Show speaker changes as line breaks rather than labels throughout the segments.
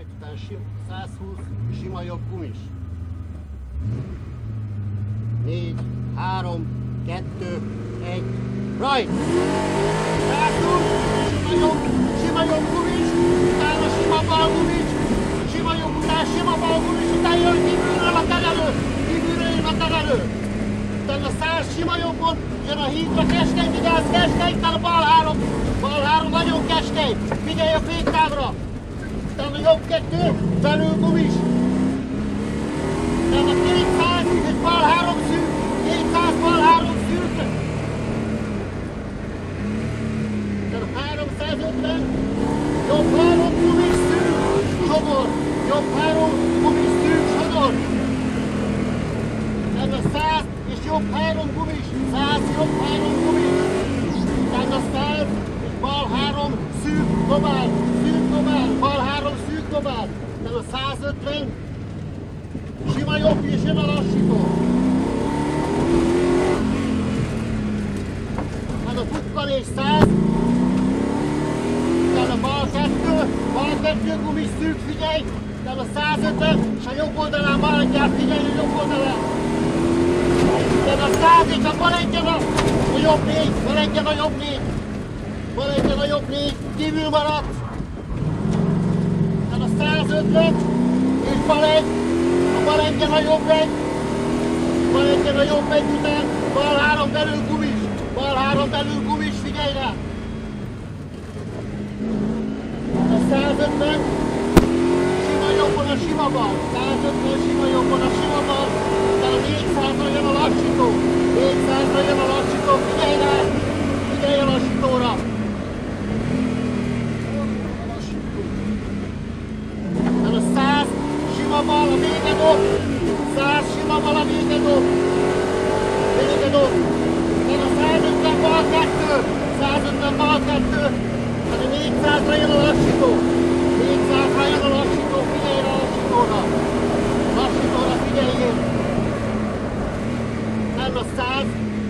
Right, után 120, sima jobb gumis. 4, 3, 2, 1, right! 120, sima jobb gumis, utána sima bal gumis, sima jobb után sima bal gumis, utána jön kívülről a terelő, kívülről jön a terelő. Utána 100 sima jobbon, jön a hídra, keskeny, vigyázz, keskeny, utána bal 3 nagyon keskeny, figyelj a féktávra. Utána jobb 2, belül gumis. Utána 200 és bal 3 szűk, 200 bal 3 szűk. Utána 350, jobb 3 gumis szűk, sodor. Jobb 3 gumis szűk, sodor. Utána 100 és jobb 3 gumis, 100 jobb 3 gumis. Utána 100 és bal 3 szűk, dobál, bal 3 szűk dobál. Utána 150, sima jobb és jön a lassító. Utána pukkanés 100, utána bal 2 gumis szűk, figyelj. Utána 150, és a jobb oldalán maradjál, figyelj a jobb oldalán. Utána 100 és akkor maradjon a jobb 4, maradjon a jobb 4. Maradjon a jobb 4, kívül maradt. Utána 150, és bal 1, bal 1-en a jobb 1. Bal 1-en a jobb 1 után, bal 3 belül gumis. Bal 3 belül gumis, figyelj rá. A 150, sima jobbon a sima bal. 150, sima jobbon a sima bal. Utána 400-ra jön a lassító. 400-ra jön a lassító, figyelj rá. Figyelj a lassítóra. Utána 100, sima bal, a végedob. 100, sima bal, a végedob. Végedob. Utána 150 bal 2. 150 bal 2. Utána 400-ra jön a lassító. 400-ra jön a lassító, figyelj rá a lassítóra. Lassítóra figyeljél. Utána 100.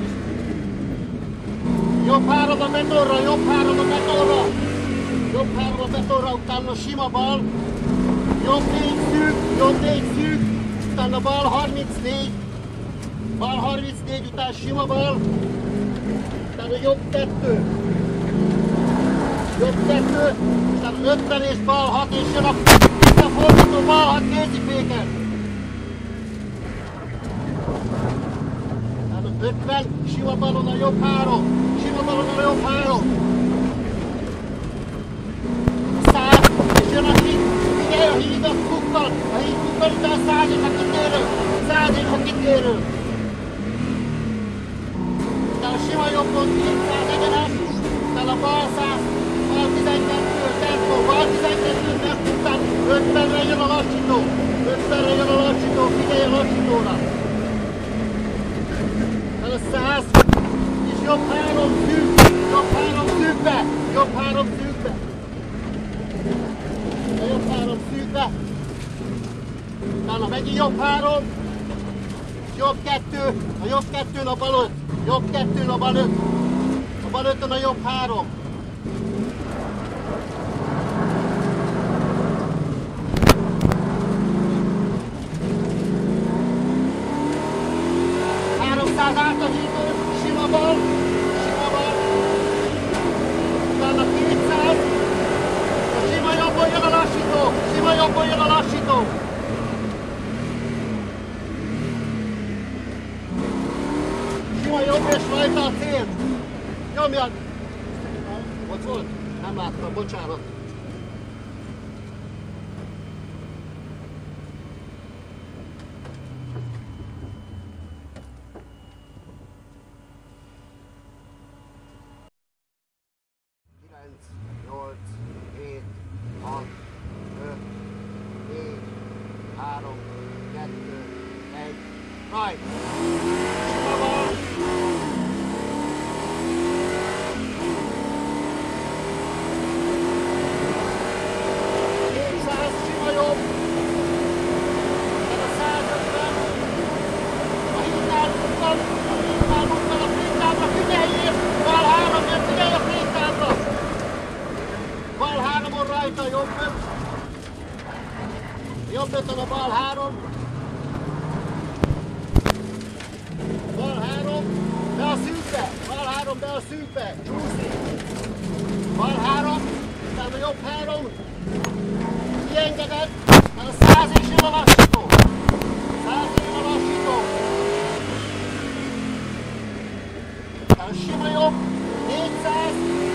Jobb 3 a betonra, jobb 3 a betonra. Jobb 3 a betonra, utána sima bal. Jobb 4 szűk, utána bal 34. Bal 34, után sima bal. Utána jobb 2. Jobb 2, utána 50 és bal 6, és jön a fordító bal 6 kéziféken. Utána 50, sima balon a jobb 3. Sima balon a jobb 3. 100, és jön a híd. Figyelj a híd, az kukkan. A híd kukkan, után 100 és a kitérő. 100 és a kitérő. Utána sima jobbon 200 egyenes. Utána bal 100, bal 12 tempó, bal 12 tempó. Után 50-re jön a lassító. 50-re jön a lassító, figyelj a lassítóra. Utána 100, és jobb 3 szűk. Jobb 3 szűkbe. Jobb 3 szűkbe. A jobb 3 szűkbe. Utána megint jobb 3. Jobb 2. A jobb 2-n a bal 5. Jobb 2-n a bal 5. A bal 5-ön a jobb 3. Átadító, sima bal. Utána 200. A sima jobbon jön a lassító. Sima jobbon jön a lassító. Sima jobb és rajta a cél. Nyomjad. Ott volt? Nem láttam, bocsánat. Right. Sima bal. 200, sima jobb. Ez a 150. A hídnál bukkan, a féktábla, figyeljél! Bal 3 jön, figyelj a féktábla! Bal 3-on rajta, jobb 5. Jobb 5 a bal 3. Bal 3, be a szűkbe. Bal 3, be a szűkbe. Csúszik. Bal 3, utána jobb 3. Kiengeded, utána 100 és jön a lassító. 100 jön a lassító. Utána sima jobb, 400.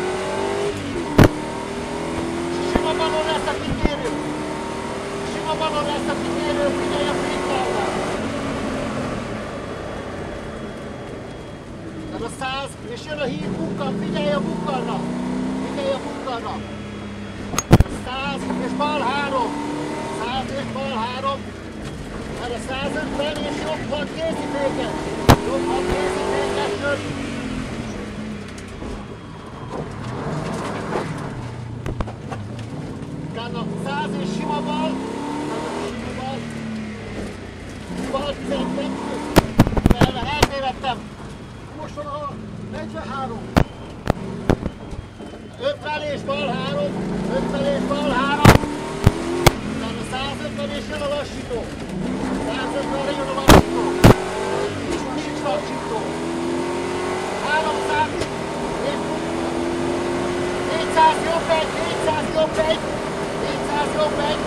Sima balon lesz a kitérő. Sima balon lesz a kitérő, figyelj a féklábra. Utána 100 és jön a híd bukkan, figyelj a bukkanra. Figyelj a bukkanra. 100 és bal 3. 100 és bal 3. Erre 150 és jobb 6 kéziféket. Jobb 6 kéziféket jön. Utána 100 és sima bal. Sima bal. Bal 12. Eltévedtem. Most van a 43. 50 és bal 3. 50 és bal 3. Utána 150 és jön a lassító. 150-re jön a lassító. Nincs lassító. 300. 400 jobb egy. 400 jobb egy. 400 jobb egy.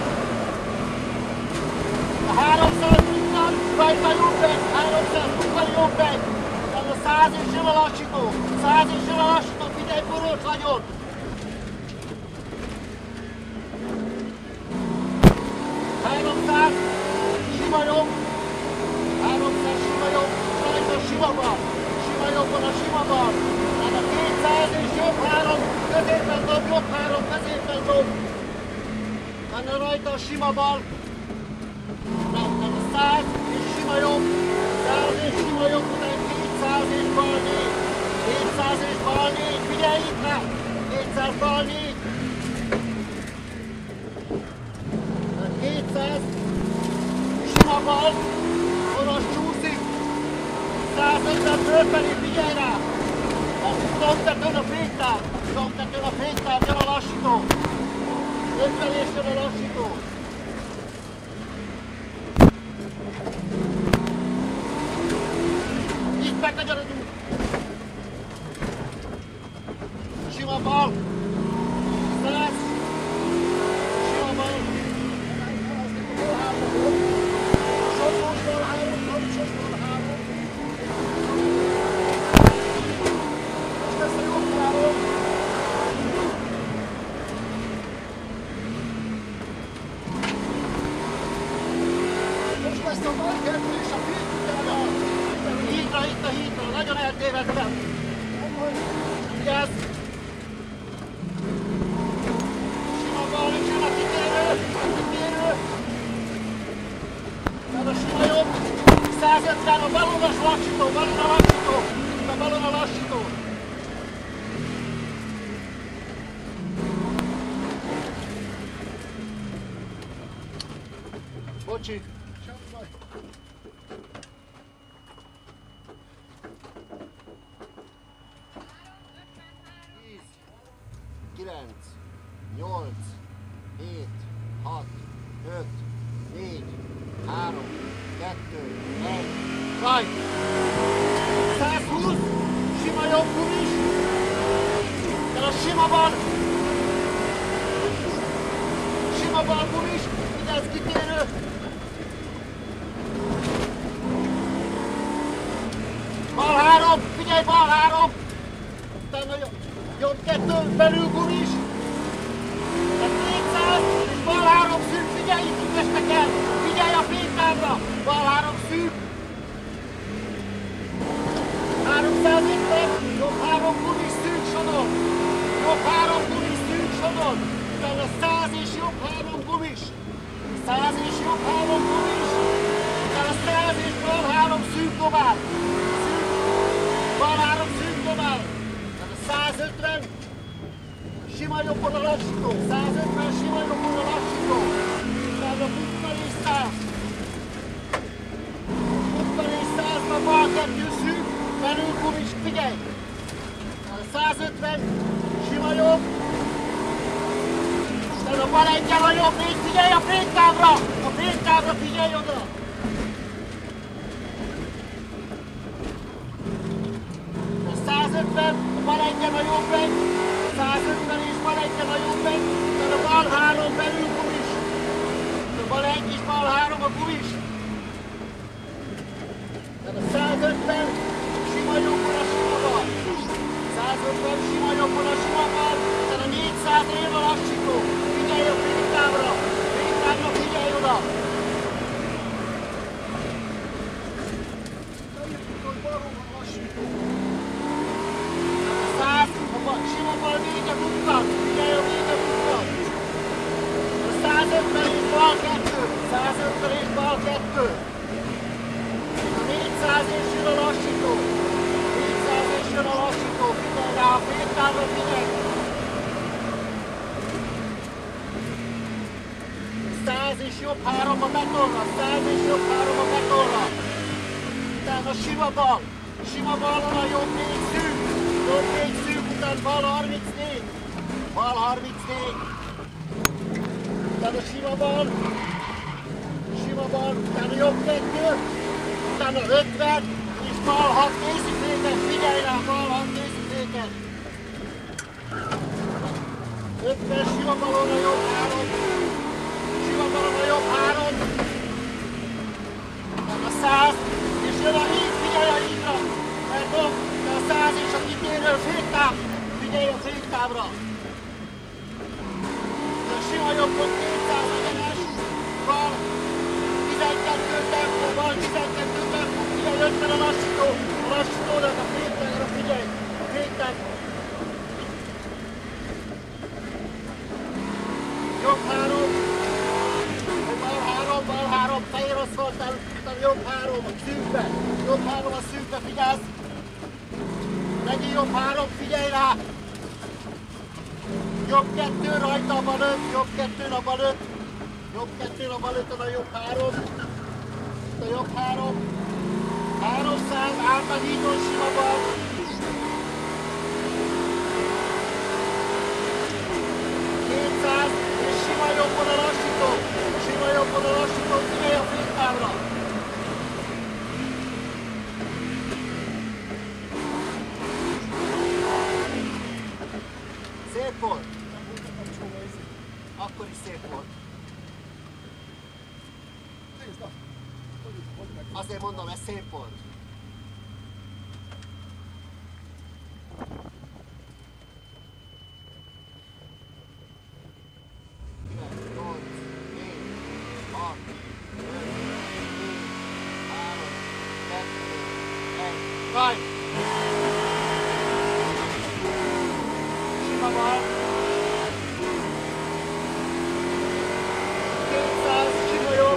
300 bukkan. Rajta jobb egy. 300 bukkan jobb egy. Utána 100 és jön a lassító. 100 és jön a lassító. Figyelj, borult vagyon. 300, sima jobb, 300 sima jobb, rajta sima bal, sima jobban a sima bal, tehát a 200 és jobb 3, középen dob, jobb 3, középen dob, tehát rajta a sima bal, tehát a 100 és sima jobb, 100 és sima jobb, után 200 és bal 4, 200 és bal 4, figyelj itt rá, 200 bal 4, 200, sima bal, orosz csúszik, 150 fölfelé, figyelj rá! Domtetőn a féktáv, domtetőn a féktáv, jön a lassító, 50 és jön a lassító. Itt megkagyarodunk. Sima bal, 100, sima bal. Hídra, itt a hídra, nagyon eltévedtem. Vigyázz! Sima bal, és jön a kitérő, tehát a sima jobb, 150 a balonas lassító, balon a lassító, a balon a lassító. Bocsi. 9, 8, 7, 6, 5, 4, 3, 2, 1, rajt! 120, sima jobb gumis, de a sima bal gumis, vigyázz kitérő. Bal 3, figyelj, bal 3, utána jobb 2, belül gumis, tehát 400, és bal 3 szűk, figyelj, itt ügyesnek el, figyelj a fénytávra, bal 3 szűk, 350, jobb 3 gumis szűk sodor, jobb 3 gumis szűk sodor, utána 100 és jobb 3 gumis, 100 és jobb 3 gumis, utána 100 és bal 3 szűk dobál, bal 3 szűk dobál, tehát 150, sima jobbon a lassító, 150 sima jobbon a lassító, utána bukkan és 100, bukkan és 100-ba bal 2 szűk, belül gumis, figyelj! 150, sima jobb, utána bal egyel a jobb négy, figyelj a féktávra! A féktávra figyelj oda! A 150, a bal egyen a jobb egy, 150 és bal egyen a jobb egy, tehát a bal 3 belül gumis. A bal egy és bal 3 a gumis. Tehát a 150, sima jobbon a sima bal. 150, sima jobbon a sima bal, tehát a 400 év a lassító. Figyelj a féktávra! Féktávra figyelj oda! Sima bal vége bukkan! Figyelj a vége bukkan! A 150 és bal 2! 150 és bal 2! A 400 és jön a lassító! 400 és jön a lassító! Figyelj rá, a féktávra figyelj! 100 és jobb 3 a betonra! 100 és jobb 3 a betonra! Utána sima bal! Sima balon a jobb 4 szűk! Jobb 4 szűk, után bal 34! Bal 34! Utána sima bal! Sima bal, utána jobb 2! Utána 50! És bal 6 készítőket! Figyelj rá, bal 6 készítőket! 50 sima balon a jobb 3! Sima balon a jobb 3! Utána 100! És jön a híd, figyelj a hídra! Mert dob, de a 100 és a kitérő féktáv! Figyelj a féktávra! A sima jobbon 200 egyenes, bal 12 tempó, bal 12 tempó, figyelj 50 a lassító! A lassítónak a féktávra figyelj! A féktáv! Jobb 3! Bal 3, fehér aszfaltál, utána jobb 3 a szűkbe! Jobb 3 a szűkbe, figyelsz! Legyen jobb 3, figyelj rá! Jobb 2 rajta a bal 5, jobb 2 a bal 5, jobb 2 a bal 5, a jobb 3, a jobb 3, 300, át a hídon sima bal, 200, és sima jobbon a lassító, sima jobbon a lassító, figyelj a féktávra! Szép volt! Akkor is szép volt. Azért mondom, ez szép volt. Vai! Sima bal! 200 sima jobb!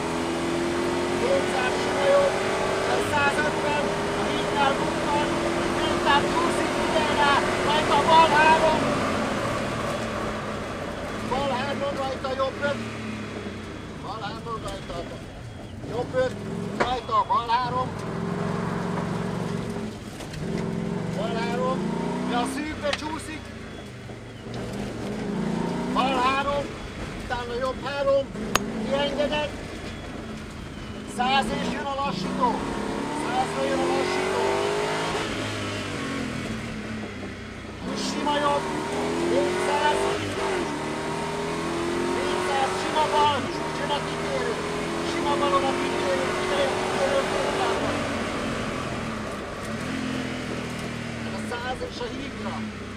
200 sima jobb! 150! A hídnál bukkan! Féktár csúszik, figyelj rá! Rajta a bal 3! Bal 3 rajta, jobb 5! Bal 3 rajta! Jobb 5! Rajta a bal 3! Bal 3, de a szűkbe csúszik. Bal 3, utána jobb 3, kiengedett. 100 és jön a lassító. 100-ra jön a lassító. És sima jobb. 400. 400 sima bal. Jön a kitérő. Sima balon a kitérő. Figyelj a kitérő föltámra. 100 és a hídra.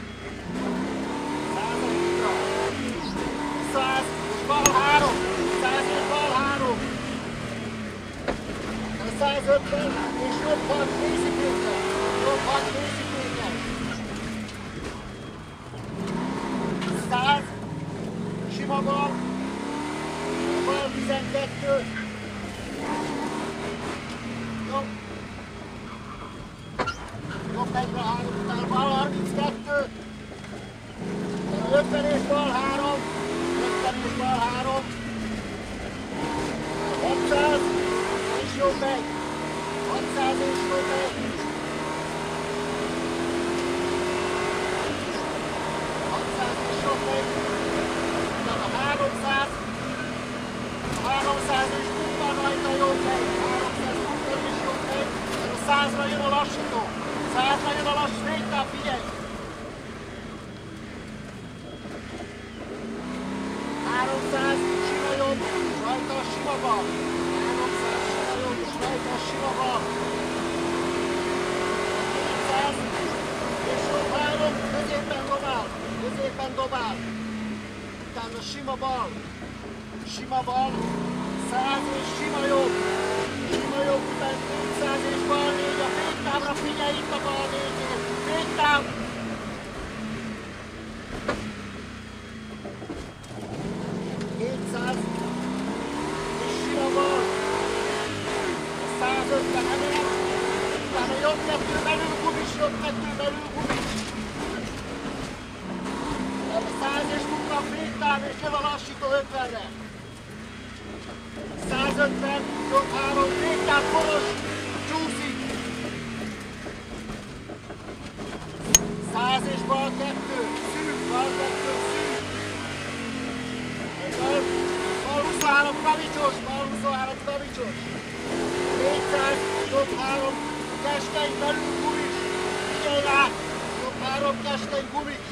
100 a hídra. 100 és bal 3. 100 és bal 3. 150 és jobb 6 készítőkkel. Jobb 6 készítőkkel. 100 sima bal. Bal 12. Jobb. Jobb 1-re 3, utána bal 32, 50 és bal 3, 50 és bal 3, 600 és jobb 1, 600 és jobb 1, 600 és jobb 1, utána jön a lassító. 100-ra jön a lassító, végtelen, figyelj! 300, sima jobb, rajta a sima bal. 300, sima jobb, és rajta a sima bal. 400, és jobb 3, középen dobál. Középen dobál. Utána sima bal. Sima bal. 100 és sima jobb. Sima jobb, után 200 és bal 4, a végtávra figyelj itt a bal 4-nél. Végtáv. 200 és sima bal. 150 emelet. Utána jobb 2 belül gumis, jobb 2 belül gumis. 100 és munka, végtáv és jön a lassító 50-re. 150, jobb 3, végtáv, koros, csúszik. 100 és bal 2, szűk, bal 2, szűk. Bal 23 kavicsos, bal 23 kavicsos. 400, jobb 3, keskeny belül gumis. Figyelj rá, jobb 3, keskeny gumis.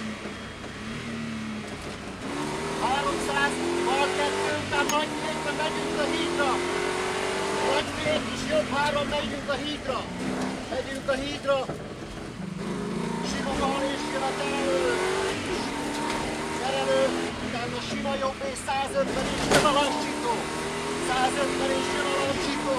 300, bal 2, után nagy fékben megyünk a hídra. Nagy fék és jobb 3, megyünk a hídra. Megyünk a hídra. Sima bal és jön a terelő. Terelő, utána sima jobb és 150 és jön a lassító. 150 és jön a lassító.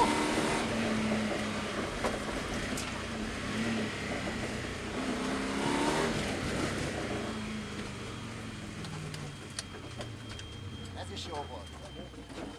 Ez is jó volt.